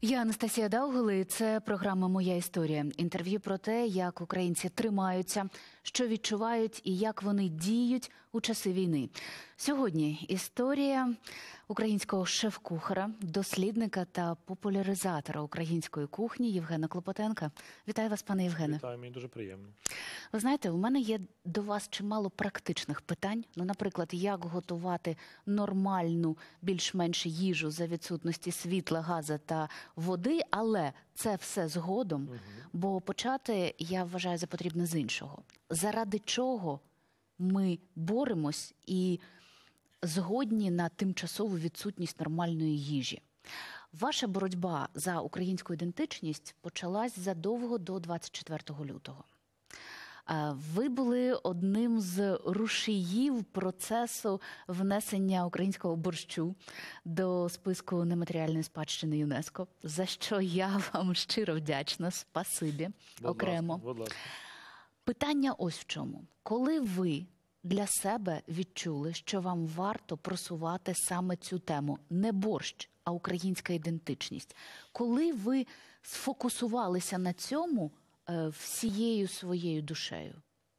Я Анастасія Даугали, і це програма «Моя історія». Інтерв'ю про те, як українці тримаються, що відчувають і як вони діють у часи війни. Сьогодні історія українського шеф-кухара, дослідника та популяризатора української кухні Євгена Клопотенка. Вітаю вас, пане Євгене. Вітаю, мені дуже приємно. Ви знаєте, у мене є до вас чимало практичних питань. Ну, наприклад, як готувати нормальну, більш-менш їжу за відсутності світла, газу та води, але це все згодом, бо почати, я вважаю, за потрібне з іншого. Заради чого ми боремось і згодні на тимчасову відсутність нормальної їжі? Ваша боротьба за українську ідентичність почалась задовго до 24 лютого. Ви були одним з рушіїв процесу внесення українського борщу до списку нематеріальної спадщини ЮНЕСКО, за що я вам щиро вдячна, спасибі окремо. Будь ласка. Питання ось в чому. Коли ви для себе відчули, що вам варто просувати саме цю тему, не борщ, а українська ідентичність, коли ви сфокусувалися на цьому всією своєю душею?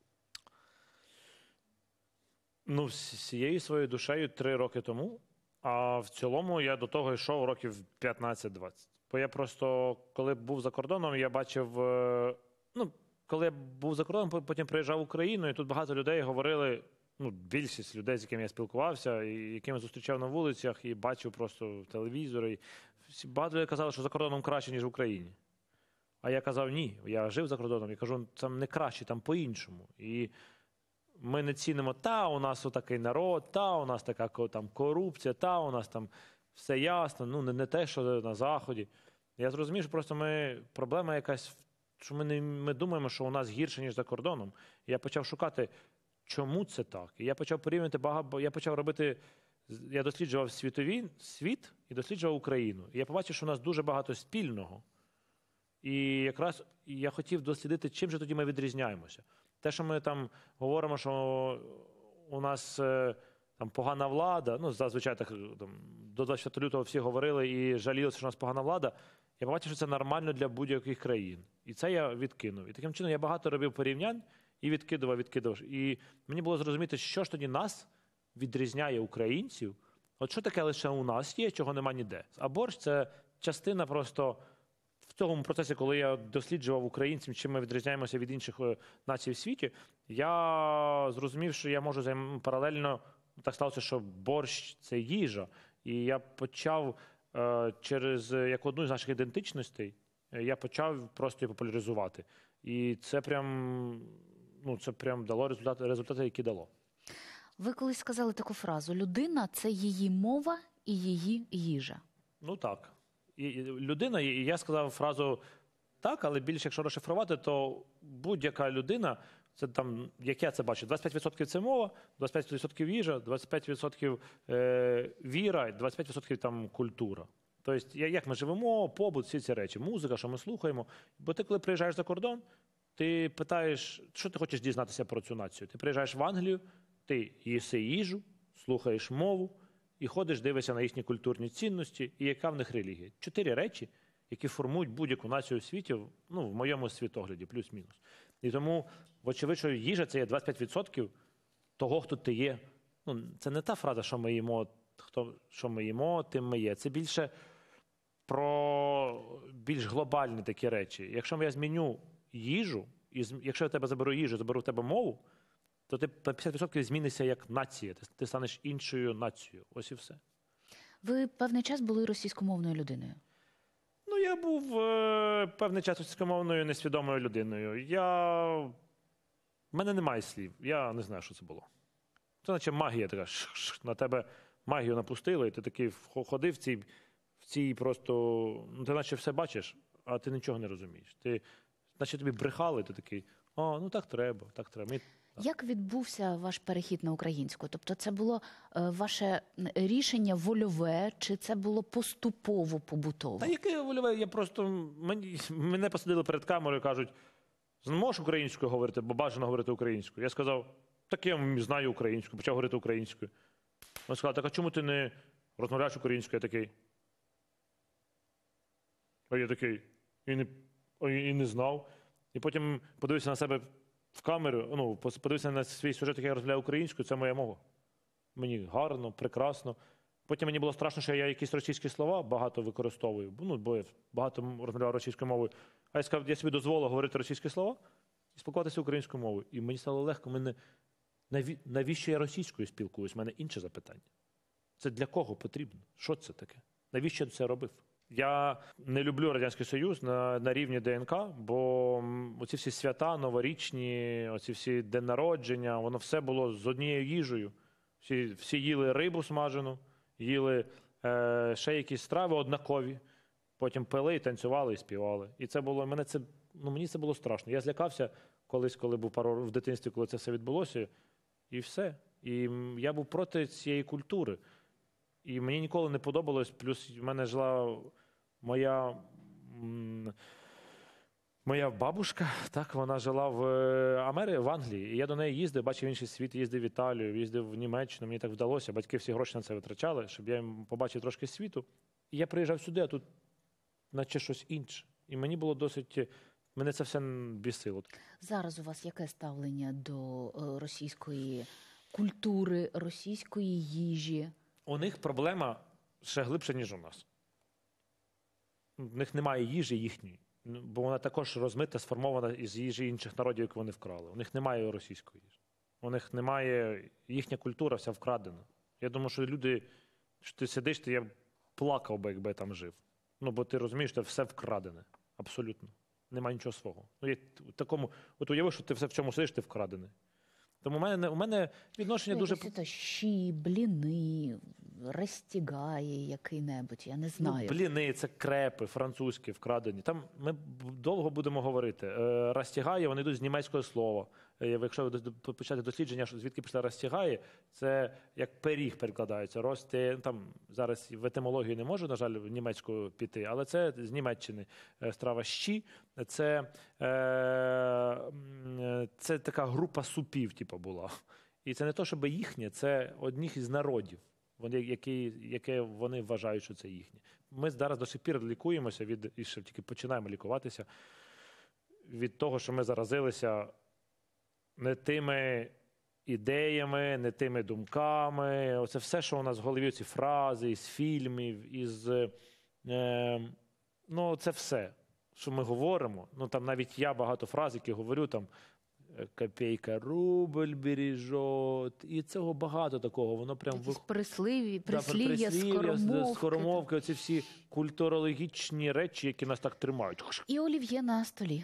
Ну, всією своєю душею 3 роки тому, а в цілому я до того йшов років 15-20. Бо я просто, коли був за кордоном, я бачив, ну, коли я був за кордоном, потім приїжджав в Україну, і тут багато людей говорили, ну, більшість людей, з якими я спілкувався, і якими зустрічав на вулицях, і бачив просто в телевізорі. Багато людей казали, що за кордоном краще, ніж в Україні. А я казав, ні, я жив за кордоном, я кажу, там не краще, там по-іншому. І ми не цінимо, у нас отакий народ, у нас така там корупція, у нас там все ясно, ну не те, що на Заході. Я зрозумів, що просто проблема якась, що ми думаємо, що у нас гірше, ніж за кордоном. І я почав шукати, чому це так. І я почав порівнювати я почав робити, я досліджував світ і досліджував Україну. І я побачив, що у нас дуже багато спільного. І якраз я хотів дослідити, чим же тоді ми відрізняємося. Те, що ми там говоримо, що у нас там погана влада, ну, зазвичай так, там, до 24 лютого всі говорили і жалілися, що у нас погана влада, я побачив, що це нормально для будь-яких країн. І це я відкинув. І таким чином я багато робив порівнянь і відкидував. І мені було зрозуміти, що ж тоді нас відрізняє українців. От що таке лише у нас є, чого нема ніде. А борщ – це частина просто в цьому процесі, коли я досліджував українців, чим ми відрізняємося від інших націй в світі, я зрозумів, що я можу паралельно, так сталося, що борщ – це їжа. І я почав через, як одну з наших ідентичностей, я почав просто її популяризувати. І це прям дало результати, які дало. Ви колись сказали таку фразу: людина – це її мова і її їжа. Ну так. І людина, і я сказав фразу так, але більше, якщо розшифрувати, то будь-яка людина, це там, як я це бачу, 25% це мова, 25% їжа, 25% віра, 25% там культура. Тобто, як ми живемо, побут, всі ці речі, музика, що ми слухаємо. Бо ти, коли приїжджаєш за кордон, ти питаєш, що ти хочеш дізнатися про цю націю. Ти приїжджаєш в Англію, ти їси їжу, слухаєш мову, і ходиш, дивишся на їхні культурні цінності, і яка в них релігія. 4 речі, які формують будь-яку націю у світі, ну, в моєму світогляді, плюс-мінус. І тому, вочевидь, що їжа – це є 25% того, хто ти є. Ну, це не та фраза, що ми їмо, що ми їмо, тим ми є. Це більше про більш глобальні такі речі. Якщо я зміню їжу, і якщо я тебе заберу їжу, заберу в тебе мову, то ти на 50% змінишся як нація. Ти станеш іншою нацією. Ось і все. Ви певний час були російськомовною людиною? Ну, я був певний час російськомовною несвідомою людиною. В мене немає слів. Я не знаю, що це було. Це наче магія така. На тебе магію напустили, і ти такий ходив в цій просто... Ну, ти наче все бачиш, а ти нічого не розумієш. Наче тобі брехали, ти такий, ну так треба, так треба. Як відбувся ваш перехід на українську? Тобто це було ваше рішення вольове, чи це було поступово, побутово? Та яке вольове? Я просто... Мене посадили перед камерою і кажуть, можеш українською говорити, бо бажано говорити українською. Я сказав, так я знаю українську, почав говорити українською. Вони сказали, так а чому ти не розмовляєш українською? Я такий, А я такий, і не знав. І потім подивився на себе в камеру, ну, подивився на свій сюжет, який я розмовляю українською, це моя мова. Мені гарно, прекрасно. Потім мені було страшно, що я якісь російські слова багато використовую, ну, бо я багато розмовляв російською мовою. А я сказав, я собі дозволив говорити російські слова і спілкуватися українською мовою. І мені стало легко. Навіщо я російською спілкуюсь? У мене інше запитання. Це для кого потрібно? Що це таке? Навіщо я це робив? Я не люблю Радянський Союз на рівні ДНК, бо оці всі свята новорічні, оці всі день народження, воно все було з однією їжею. Всі їли рибу смажену, їли ще якісь страви однакові, потім пили, і танцювали, і співали. І це було, мені це було страшно. Я злякався колись, коли був в дитинстві, коли це все відбулося, і все. І я був проти цієї культури. І мені ніколи не подобалось, плюс в мене жила моя бабушка, так, вона жила в Англії, і я до неї їздив, бачив інший світ, їздив в Італію, їздив в Німеччину, мені так вдалося, батьки всі гроші на це витрачали, щоб я їм побачив трошки світу. І я приїжджав сюди, а тут наче щось інше. І мені було мене це все бісило. Зараз у вас яке ставлення до російської культури, російської їжі? У них проблема ще глибше, ніж у нас. У них немає їжі їхньої, бо вона також розмита, сформована із їжі інших народів, які вони вкрали. У них немає російської їжі. У них немає, їхня культура вся вкрадена. Я думаю, що люди, що ти сидиш, я плакав би, якби я там жив. Ну, бо ти розумієш, що все вкрадене. Абсолютно. Немає нічого свого. От уяви, що ти все в чому сидиш, ти вкрадений. Тому у мене відношення дуже... Це щі, бліни, розтягає який-небудь, я не знаю. Бліни, це крепи, французькі, вкрадені. Там ми довго будемо говорити. Розтягає, вони йдуть з німецького слова. Якщо ви почати дослідження, звідки пішла розтягає, це як пиріг перекладається. Там зараз в етимологію не можу, на жаль, в німецьку піти, але це з Німеччини страва щі. Це така група супів, була. І це не то, щоб їхнє, це одних із народів, яке вони вважають, що це їхнє. Ми зараз до сих пір лікуємося, і ще тільки починаємо лікуватися від того, що ми заразилися не тими ідеями, не тими думками. Оце все, що у нас в голові, ці фрази із фільмів, це все, що ми говоримо. Там навіть я багато фраз, які говорю, там, копійка рубль бережет. І цього багато такого. Воно прям якісь прислів'я, скоромовки, оці всі культурологічні речі, які нас так тримають. І олів'є на столі.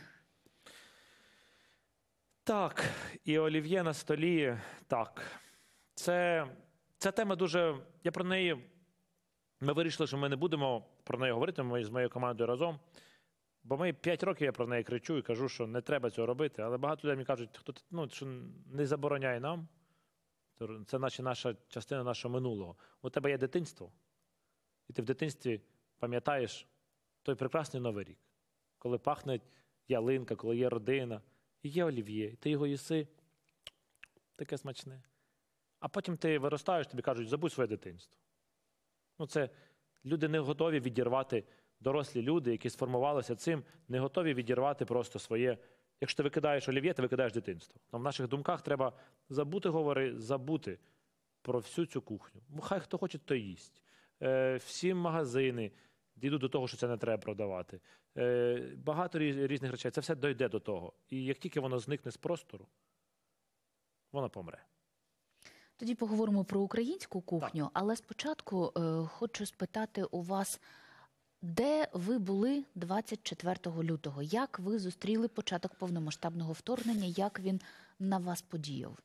Так, і олів'є на столі, так. Ця тема дуже... Ми вирішили, що ми не будемо про неї говорити, ми з моєю командою разом. Бо 5 років я про неї кричу і кажу, що не треба цього робити. Але багато людей мені кажуть, що не забороняє нам. Це наша частина нашого минулого. У тебе є дитинство, і ти в дитинстві пам'ятаєш той прекрасний Новий рік, коли пахне ялинка, коли є родина, і є олів'є, і ти його їси, таке смачне. А потім ти виростаєш, тобі кажуть, забудь своє дитинство. Це люди не готові відірвати, дорослі люди, які сформувалися цим, не готові відірвати просто своє. Якщо ти викидаєш олів'є, ти викидаєш дитинство. В наших думках треба забути про всю цю кухню. Хай хто хоче, то їсть. Всі магазини дійдуть до того, що це не треба продавати. Багато різних речей. Це все дойде до того. І як тільки воно зникне з простору, воно помре. Тоді поговоримо про українську кухню, але спочатку хочу спитати у вас, де ви були 24 лютого? Як ви зустріли початок повномасштабного вторгнення? Як він на вас подіяв?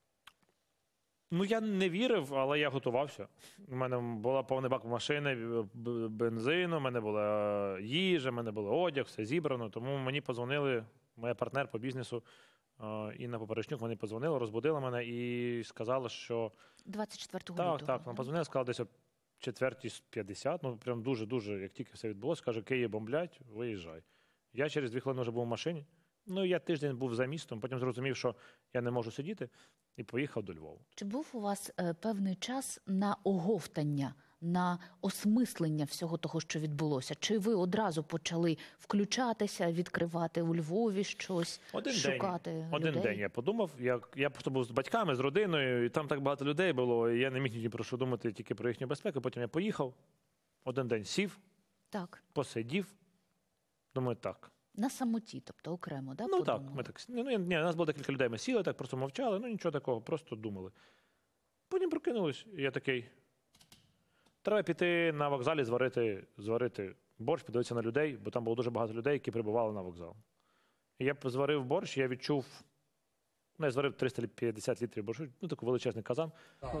Я не вірив, але я готувався. У мене була повний бак машини, бензину, у мене була їжа, у мене був одяг, все зібрано. Тому мені подзвонили, моя партнер по бізнесу, Інна Поперечнюк, вони подзвонили, розбудили мене і сказали, що... 24 лютого? Так, вона подзвонила, сказала десь о 4:50, прям дуже-дуже, як тільки все відбулося, каже, Київ бомблять, виїжджай. Я через 2 хвилини вже був в машині. Я тиждень був за містом, потім зрозумів, що я не можу сидіти, і поїхав до Львова. Чи був у вас певний час на оговтання на осмислення всього того, що відбулося? Чи ви одразу почали включатися, відкривати у Львові щось, шукати Один людей? день я подумав, я просто був з батьками, з родиною, і там так багато людей було, і я не міг ні про що думати, тільки про їхню безпеку. Потім я поїхав, один день сів, Так. посидів, думаю, так. На самоті, тобто окремо, да, Ну так, подумали? ми так, ні, у нас було декілька людей, ми сіли, так просто мовчали, нічого такого, просто думали. Потім прокинулись, і я такий, треба піти на вокзалі, зварити борщ, подивитися на людей, бо там було дуже багато людей, які прибували на вокзал. І я зварив борщ, я відчув, я зварив 350 літрів борщу, такий величезний казан.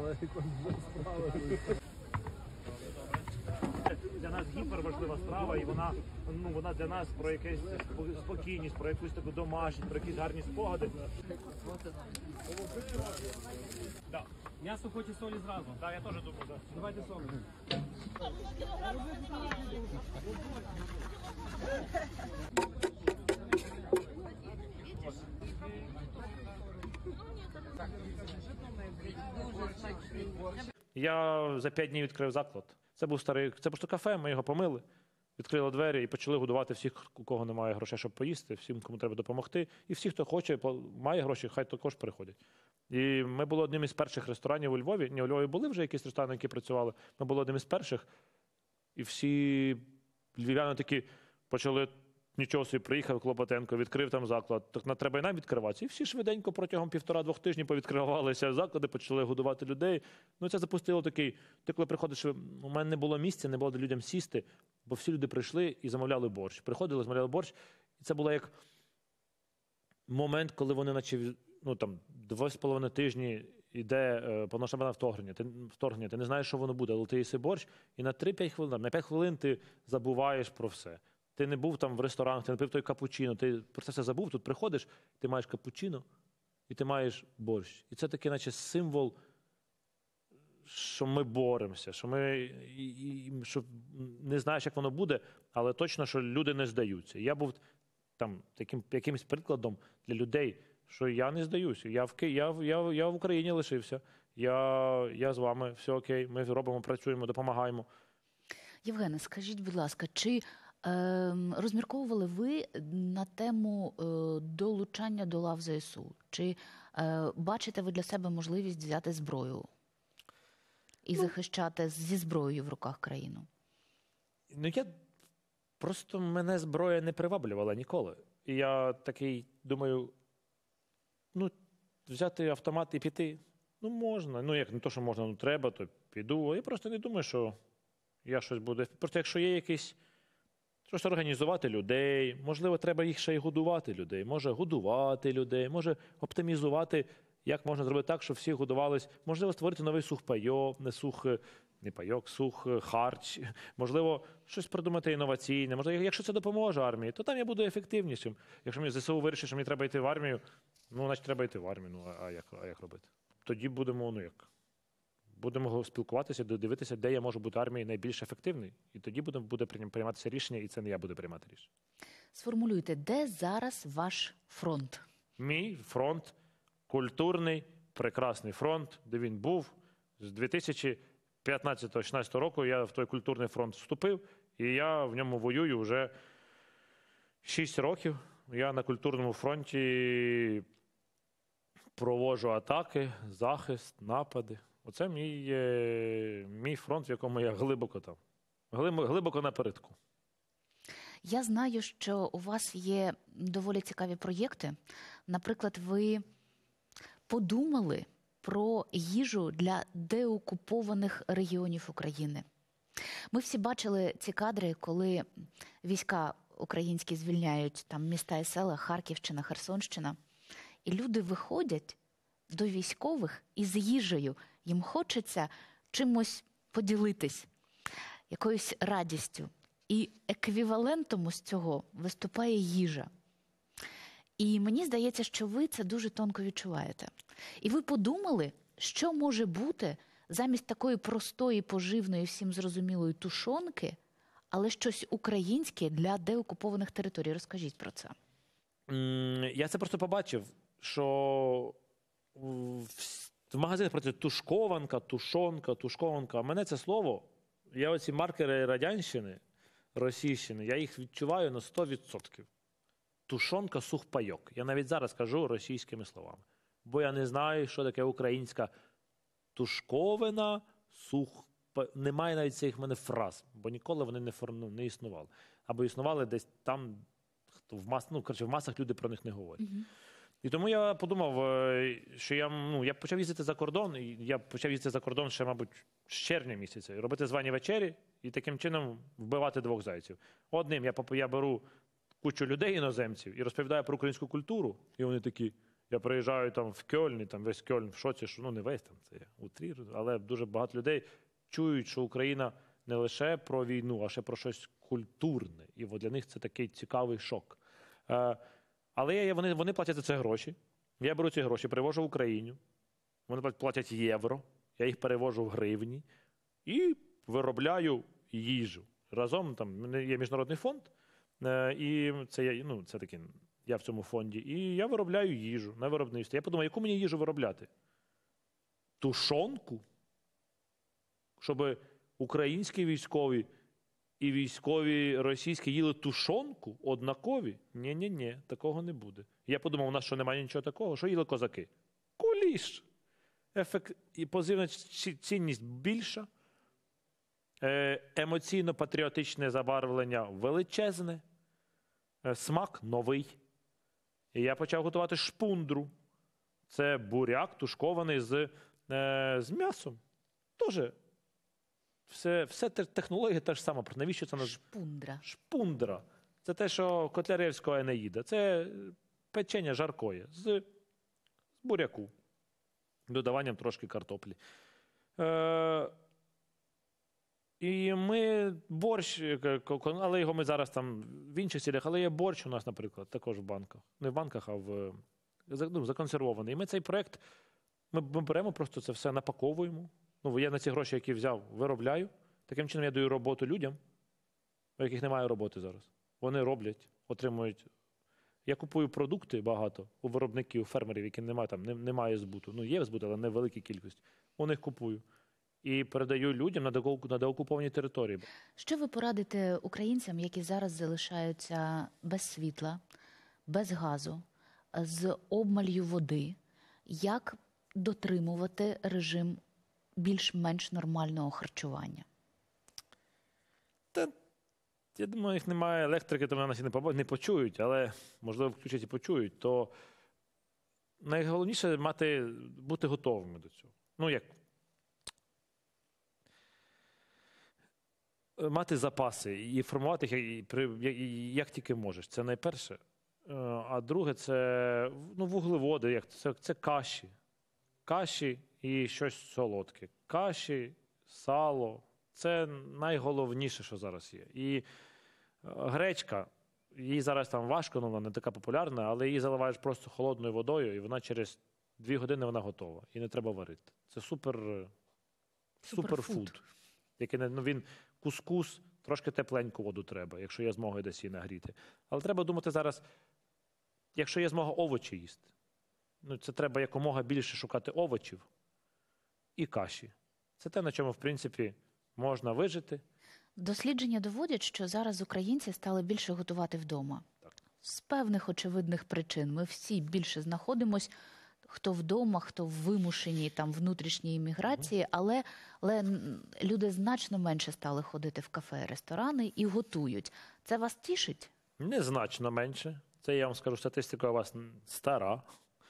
Для нас гіперважлива страва, і вона для нас про якусь спокійність, про якусь таку домашність, про якісь гарні спогади. Да. М'ясо хоч і солі зразу. Так, я теж думаю, так. Давайте солі. Я за 5 днів відкрив заклад. Це був це просто кафе, ми його помили, відкрили двері і почали годувати всіх, у кого немає грошей, щоб поїсти, всім, кому треба допомогти. І всі, хто хоче, має гроші, хай також приходять. І ми були одним із перших ресторанів у Львові. У Львові були вже якісь ресторани, які працювали. Ми були одним із перших. І всі львів'яни такі почали, нічого собі, приїхав Клопотенко, відкрив там заклад. Так треба і нам відкриватися. І всі швиденько протягом 1,5-2 тижнів повідкривалися заклади, почали годувати людей. Це запустило такий, ти коли приходиш, у мене не було місця, не було де людям сісти, бо всі люди прийшли і замовляли борщ. Приходили, замовляли борщ. І це було як момент, коли вони наче, 2,5 тижні йде повномасштабне вторгнення. Ти не знаєш, що воно буде, але ти їси борщ, і на 3-5 хвилин, на 5 хвилин ти забуваєш про все. Ти не був там в ресторанах, ти не пив той капучино, ти про це все забув, тут приходиш, ти маєш капучино і ти маєш борщ. І це такий наче символ, що ми боремося, що що не знаєш, як воно буде, але точно, що люди не здаються. Я був там таким якимось прикладом для людей, що я не здаюся. Я в Україні лишився. Я з вами, все окей, ми робимо, працюємо, допомагаємо. Євгене, скажіть, будь ласка, чи розмірковували ви на тему долучання до лав ЗСУ? Чи бачите ви для себе можливість взяти зброю і захищати зі зброєю в руках країну? Просто мене зброя не приваблювала ніколи. І я такий думаю, взяти автомат і піти, можна. Як не то, що можна, треба, то піду. Я просто не думаю, що я щось буду. Просто якщо є якийсь, щось організувати людей, можливо, треба їх ще й годувати людей. Може годувати людей, може оптимізувати, як можна зробити так, щоб всі годувались. Можливо, створити новий сухпайок, сух харч. Можливо, щось придумати інноваційне. Можливо, якщо це допоможе армії, то там я буду ефективнішим. Якщо мені ЗСУ вирішить, що мені треба йти в армію, значить треба йти в армію. А як робити? Тоді будемо спілкуватися, дивитися, де я можу бути армією найбільш ефективний. І тоді буде прийматися рішення, і це не я буду приймати рішення. Сформулюйте, де зараз ваш фронт? Мій фронт – культурний, прекрасний фронт, де він був. З 2015-2016 року я в той культурний фронт вступив, і я в ньому воюю вже 6 років. Я на культурному фронті проводжу атаки, захист, напади. Оце мій фронт, в якому я глибоко напередку. Я знаю, що у вас є доволі цікаві проєкти. Наприклад, ви подумали про їжу для деокупованих регіонів України. Ми всі бачили ці кадри, коли війська українські звільняють там міста і села, Харківщина, Херсонщина. І люди виходять до військових із їжею. Їм хочеться чимось поділитись, якоюсь радістю. І еквівалентом з цього виступає їжа. І мені здається, що ви це дуже тонко відчуваєте. І ви подумали, що може бути замість такої простої, поживної, всім зрозумілої тушонки, але щось українське для деокупованих територій. Розкажіть про це. Я це просто побачив, що в магазинах працює тушкованка, тушонка. А мене це слово я оці маркери радянщини, російщини, я їх відчуваю на 100%. Тушонка, сухпайок. Я навіть зараз кажу російськими словами. Бо я не знаю, що таке українська тушковина, немає навіть цих в мене фраз, бо ніколи вони не існували. Або існували десь там, в масах люди про них не говорять. І тому я подумав, що я почав їздити за кордон, і я почав їздити за кордон ще, мабуть, з червня місяця, і робити звані вечері, і таким чином вбивати двох зайців. Одним я беру кучу людей, іноземців, і розповідаю про українську культуру, і вони такі, я приїжджаю там в Кьольн, і там весь Кьольн в шоці, що, не весь там, це я утрірую, але дуже багато людей чують, що Україна не лише про війну, а ще про щось культурне. І для них це такий цікавий шок. Але вони платять за це гроші. Я беру ці гроші, перевожу в Україну. Вони платять євро, я їх перевожу в гривні і виробляю їжу. Разом там є міжнародний фонд, і це таке, я в цьому фонді. І я виробляю їжу на виробництві. Я подумав, яку мені їжу виробляти? Тушонку? Щоб українські військові і військові російські їли тушонку однакові? Ні, такого не буде. Я подумав, у нас що, немає нічого такого? Що їли козаки? Куліш! І позивна цінність більша, емоційно-патріотичне забарвлення величезне, смак новий. І я почав готувати шпундру. Це буряк тушкований з м'ясом. Тоже все технологія та ж сама. Навіщо це Шпундра. Шпундра. Це те, що Котляревського Енеїда. Це печення жаркое з буряку. Додаванням трошки картоплі. І ми борщ, але його ми зараз там в інших цілях, але є борщ у нас, наприклад, також в банках. Не в банках, а законсервований. І ми цей проєкт, ми беремо просто це все, напаковуємо. Я на ці гроші, які взяв, виробляю. Таким чином я даю роботу людям, у яких немає роботи зараз. Вони роблять, отримують. Я купую продукти багато у виробників, у фермерів, які немає збуту. Є збут, але не в великій кількості. У них купую. І передаю людям на деокупованій території. Що ви порадите українцям, які зараз залишаються без світла, без газу, з обмалью води? Як дотримувати режим більш-менш нормального харчування? Я думаю, їх немає електрики, то нас не почують, але, можливо, включать і почують. То найголовніше бути готовими до цього. Мати запаси і формувати їх, як тільки можеш. Це найперше. А друге, це вуглеводи, це каші. Каші і щось солодке. Каші, сало. Це найголовніше, що зараз є. І гречка, її зараз там важко, вона не така популярна, але її заливаєш просто холодною водою, і вона через 2 години вона готова. І не треба варити. Це суперфуд. Він кускус, трошки тепленьку воду треба, якщо є змога десь її нагріти. Але треба думати зараз, якщо є змога овочі їсти. Це треба якомога більше шукати овочів і каші. Це те, на чому, в принципі, можна вижити. Дослідження доводять, що зараз українці стали більше готувати вдома. Так. З певних очевидних причин. Ми всі більше знаходимось, хто вдома, хто в вимушеній внутрішній імміграції, але люди значно менше стали ходити в кафе, ресторани і готують. Це вас тішить? Незначно менше. Це, я вам скажу, статистика у вас стара.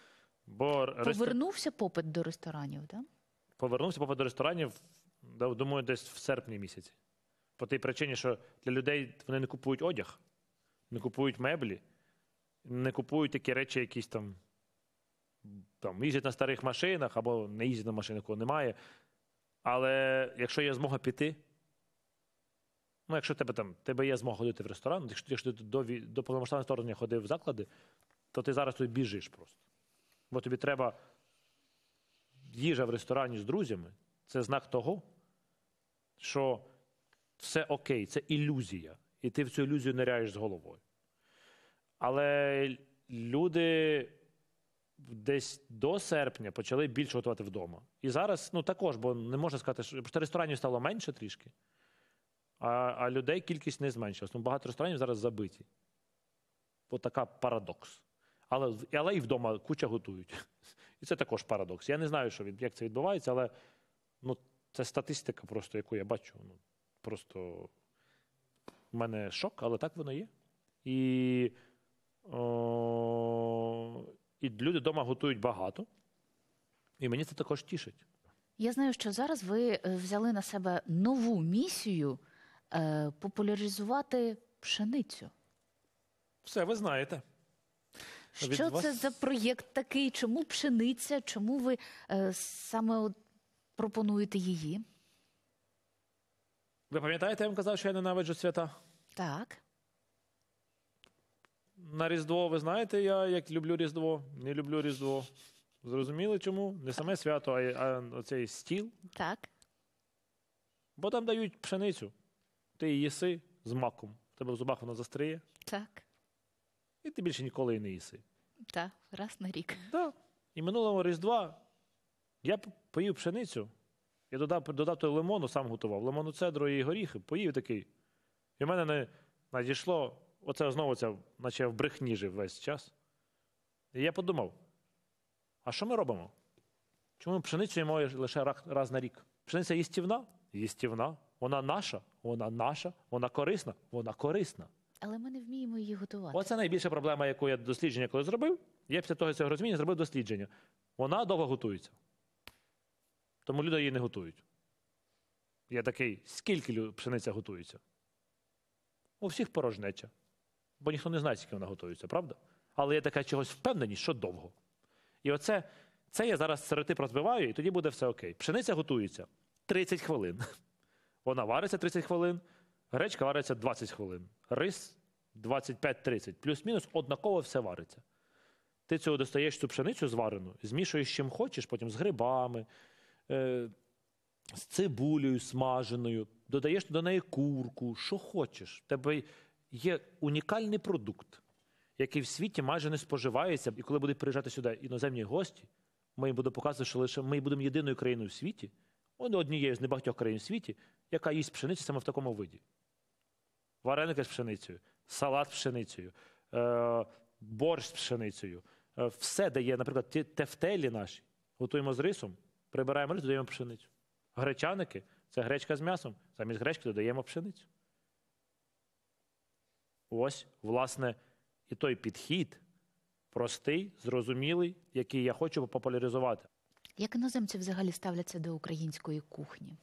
Повернувся попит до ресторанів, так? Повернувся попит до ресторанів, думаю, десь в серпні місяці. По тій причині, що для людей вони не купують одяг, не купують меблі, не купують такі речі, якісь там їздять на старих машинах, або не їздять на машинах, кого немає. Але якщо є змога піти, якщо тебе є змога ходити в ресторан, якщо ти до повномасштабного вторгнення ходив в заклади, то ти зараз тут біжиш просто. Бо тобі треба їжа в ресторані з друзями. Це знак того, що все окей, це ілюзія. І ти в цю ілюзію ниряєш з головою. Але люди десь до серпня почали більше готувати вдома. І зараз, також, бо не можна сказати, що ресторанів стало менше трішки. а людей кількість не зменшилась. Ну, багато ресторанів зараз забиті. От така парадокс. Але і вдома куча готують. І це також парадокс. Я не знаю, як це відбувається, але ну, це статистика, просто, яку я бачу. Ну, просто в мене шок, але так воно є. І люди вдома готують багато. І мені це також тішить. Я знаю, що зараз ви взяли на себе нову місію популяризувати пшеницю. Все, ви знаєте. Що це за проєкт такий? Чому пшениця? Чому ви саме пропонуєте її? Ви пам'ятаєте, я вам казав, що я ненавиджу свята? Так. На Різдво, ви знаєте, я як люблю Різдво, не люблю Різдво. Зрозуміли чому? Не саме свято, а оцей стіл. Так. Бо там дають пшеницю. Ти її їси з маком. В тебе в зубах вона застряє. Так. І ти більше ніколи її не їси. Так. Раз на рік. Так. І минулого Різдва я поїв пшеницю. Я додав той лимону, сам готував. Лимону цедру і горіхи. Поїв такий. І в мене не надійшло, оце знову це, наче в брехні жив весь час. І я подумав, а що ми робимо? Чому ми пшеницю їмо лише раз на рік? Пшениця їстівна? Їстівна. Вона наша? Вона наша. Вона корисна? Вона корисна. Але ми не вміємо її готувати. Оце найбільша проблема, яку я дослідження коли зробив. Я після того цього розуміння зробив дослідження. Вона довго готується. Тому люди її не готують. Я такий, скільки пшениця готується? У всіх порожнеча. Бо ніхто не знає, скільки вона готується, правда? Але є така чогось впевненість, що довго. І це я зараз стереотип розбиваю, і тоді буде все окей. Пшениця готується 30 хвилин. Вона вариться 30 хвилин, гречка вариться 20 хвилин, рис 25-30. Плюс-мінус однаково все вариться. Ти цього достаєш цю пшеницю зварену, змішуєш з чим хочеш, потім з грибами, з цибулею смаженою, додаєш до неї курку, що хочеш. В тебе є унікальний продукт, який в світі майже не споживається. І коли будуть приїжджати сюди іноземні гості, ми їм будемо показувати, що лише ми будемо єдиною країною в світі, однією з небагатьох країн в світі, яка їсть пшеницю саме в такому виді. Вареники з пшеницею, салат з пшеницею, борщ з пшеницею. Все дає, наприклад, тефтелі наші. Готуємо з рисом, прибираємо рис, додаємо пшеницю. Гречаники – це гречка з м'ясом. Замість гречки додаємо пшеницю. Ось, власне, і той підхід простий, зрозумілий, який я хочу популяризувати. Як іноземці взагалі ставляться до української кухні?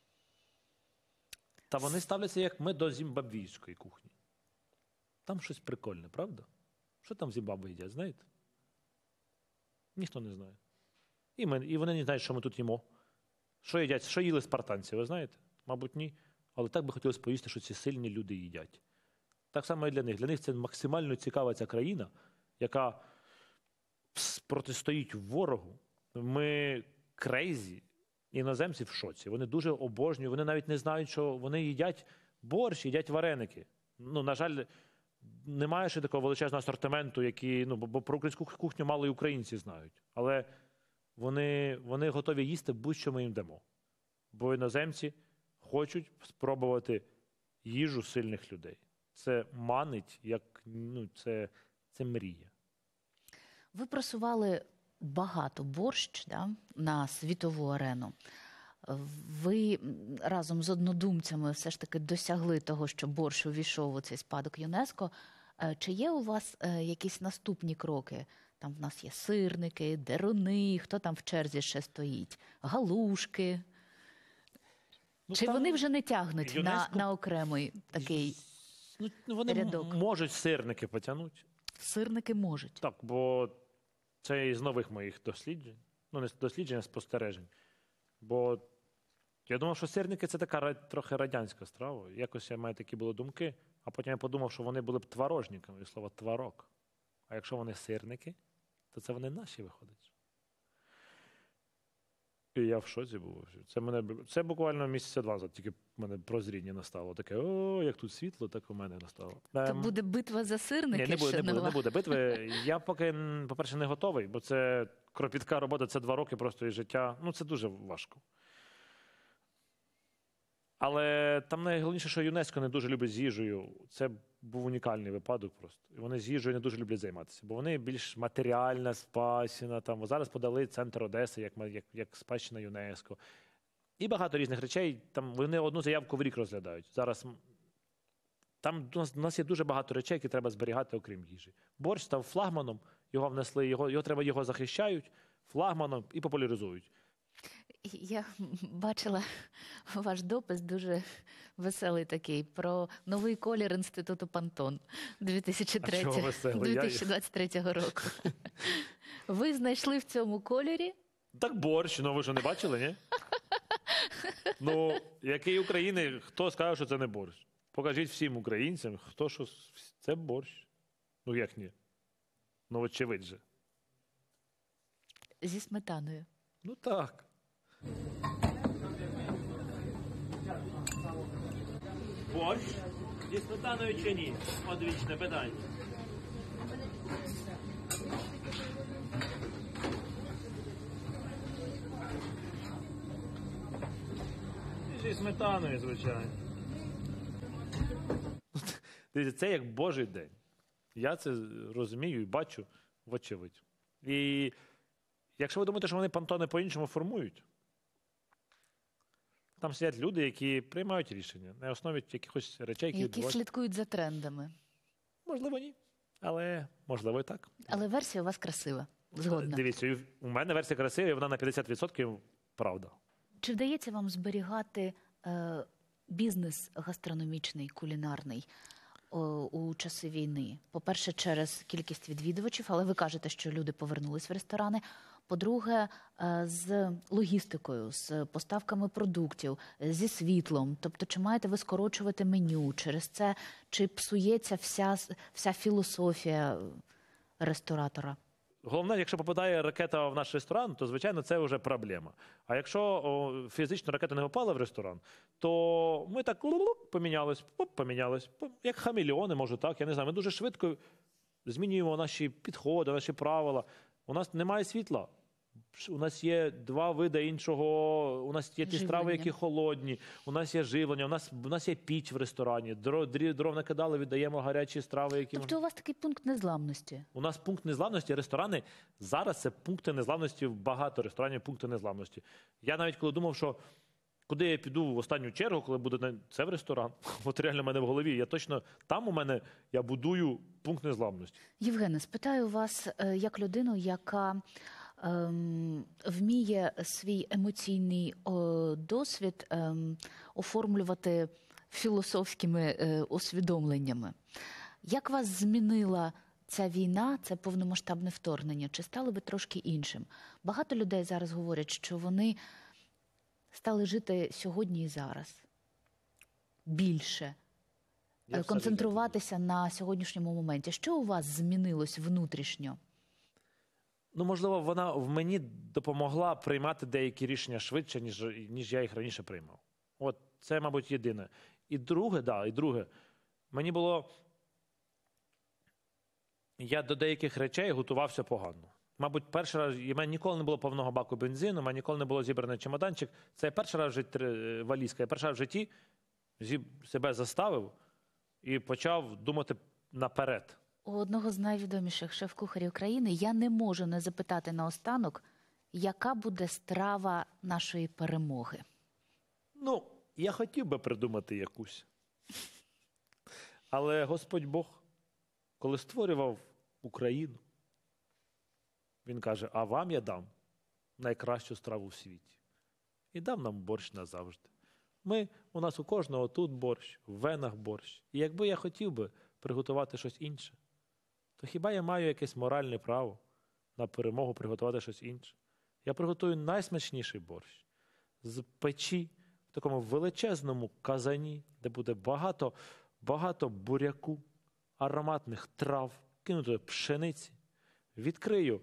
Та вони ставляться, як ми, до зімбабвійської кухні. Там щось прикольне, правда? Що там в Зімбабве їдять, знаєте? Ніхто не знає. І вони не знають, що ми тут їмо. Що їдять? Що їли спартанці, ви знаєте? Мабуть, ні. Але так би хотілося поїсти, що ці сильні люди їдять. Так само і для них. Для них це максимально цікава ця країна, яка протистоїть ворогу. Ми крейзі, іноземці в шоці. Вони дуже обожнюють, вони навіть не знають, що вони їдять борщ, їдять вареники. Ну, на жаль, немає ще такого величезного асортименту, бо про українську кухню мало і українці знають. Але вони готові їсти будь-що ми їм дамо. Бо іноземці хочуть спробувати їжу сильних людей. Це манить, це мрія. Ви просували багато борщ на світову арену. Ви разом з однодумцями все ж таки досягли того, що борщ увійшов у цей спадок ЮНЕСКО. Чи є у вас якісь наступні кроки? Там в нас є сирники, деруни, хто там в черзі ще стоїть? Галушки. Чи вони вже не тягнуть на окремий такий вони рядок? Можуть сирники потягнути. Сирники можуть. Так, бо це із нових моїх досліджень. Не досліджень, а спостережень. Бо я думав, що сирники – це така трохи радянська страва. Якось я маю такі були думки, а потім я подумав, що вони були б творожниками, від слова «творог». А якщо вони сирники, то це вони наші виходять. І я в шоці був. Це буквально місяця 2 назад, тільки в мене прозріння настало. Таке, як тут світло, так у мене настало. То буде битва за сирники? Ні, не буде битви. Я поки, по-перше, не готовий, бо це кропітка робота, це 2 роки просто і життя. Це дуже важко. Але там найголовніше, що ЮНЕСКО не дуже любить з їжею. Це був унікальний випадок просто. І вони з їжею не дуже люблять займатися, бо вони більш матеріальна спадщина. Там зараз подали центр Одеси як спадщина ЮНЕСКО. І багато різних речей. Там вони одну заявку в рік розглядають. Зараз там у нас є дуже багато речей, які треба зберігати, окрім їжі. Борщ став флагманом, його внесли, його захищають флагманом і популяризують. Я бачила ваш допис, дуже веселий такий, про новий колір Інституту Пантон А чого веселий? 2023 року. Ви знайшли в цьому кольорі? Так борщ, ну ви ж не бачили, ні? Ну, який України, хто скаже, що це не борщ? Покажіть всім українцям, хто що це борщ. Ну як ні? Ну очевидь же. Зі сметаною. Ну так. Борщ зі сметаною чи ні? Одвічне питання. Зі сметаною, звичайно. Дивіться, це як Божий день. Я це розумію і бачу вочевидь. І якщо ви думаєте, що вони пантони по-іншому формують, там сидять люди, які приймають рішення на основі якихось речей, які Які відбуваються. слідкують за трендами. Можливо, ні. Але можливо і так. Але версія у вас красива. Згодна. Дивіться, і у мене версія красива, і вона на 50% правда. Чи вдається вам зберігати бізнес гастрономічний, кулінарний у часи війни? По-перше, через кількість відвідувачів, але ви кажете, що люди повернулись в ресторани. По-друге, з логістикою, з поставками продуктів, зі світлом. Тобто, чи маєте ви скорочувати меню? Через це чи псується вся філософія ресторатора? Головне, якщо попадає ракета в наш ресторан, то, звичайно, це вже проблема. А якщо фізично ракета не попала в ресторан, то ми так помінялись. Як хамелеони, може так, я не знаю. Ми дуже швидко змінюємо наші підходи, наші правила. У нас немає світла. У нас є два види іншого, у нас є ті страви, які холодні, у нас є живлення, у нас є піч в ресторані, дров накидали, віддаємо гарячі страви. Які Тобто у вас такий пункт незламності? У нас пункт незламності, ресторани, зараз це пункти незламності, багато ресторанів пункти незламності. Я навіть коли думав, що куди я піду в останню чергу, коли буде це в ресторан, от реально в мене в голові, я точно там у мене, я будую пункт незламності. Євгене, спитаю вас як людину, яка вміє свій емоційний досвід оформлювати філософськими усвідомленнями. Як вас змінила ця війна, це повномасштабне вторгнення? Чи стали ви трошки іншим? Багато людей зараз говорять, що вони стали жити сьогодні і зараз. Більше. Концентруватися на сьогоднішньому моменті. Що у вас змінилось внутрішньо? Ну, можливо, вона в мені допомогла приймати деякі рішення швидше, ніж я їх раніше приймав. От це, мабуть, єдине. І друге, мені було... Я до деяких речей готувався погано. Мабуть, перший раз, у мене ніколи не було повного баку бензину, у мене ніколи не було зібраний чемоданчик. Це перший раз в житті, валізка, я перший раз в житті себе заставив і почав думати наперед. У одного з найвідоміших шеф-кухарів країни я не можу не запитати наостанок, яка буде страва нашої перемоги. Ну, я хотів би придумати якусь. Але Господь Бог, коли створював Україну, Він каже, а вам я дам найкращу страву в світі. І дав нам борщ назавжди. У нас у кожного тут борщ, в венах борщ. І якби я хотів би приготувати щось інше, то хіба я маю якесь моральне право на перемогу приготувати щось інше? Я приготую найсмачніший борщ з печі в такому величезному казані, де буде багато буряку, ароматних трав, кинутої пшениці. Відкрию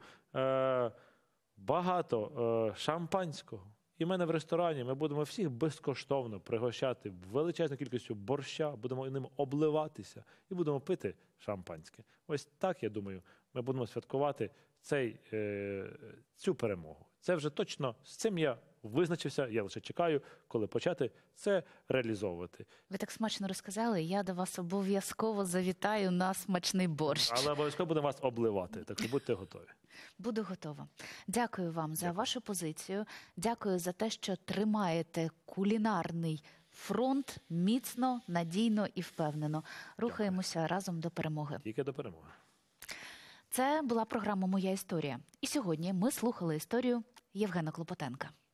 багато шампанського. І в мене в ресторані ми будемо всіх безкоштовно пригощати величезною кількістю борща, будемо ним обливатися і будемо пити шампанське. Ось так, я думаю, ми будемо святкувати цю перемогу. Це вже точно, з цим я визначився, я лише чекаю, коли почати це реалізовувати. Ви так смачно розказали, я до вас обов'язково завітаю на смачний борщ. Але обов'язково будемо вас обливати, так що будьте готові. Буду готова. Дякую вам за вашу позицію. Дякую за те, що тримаєте кулінарний фронт міцно, надійно і впевнено. Рухаємося разом до перемоги. Тільки до перемоги. Це була програма «Моя історія». І сьогодні ми слухали історію Євгена Клопотенка.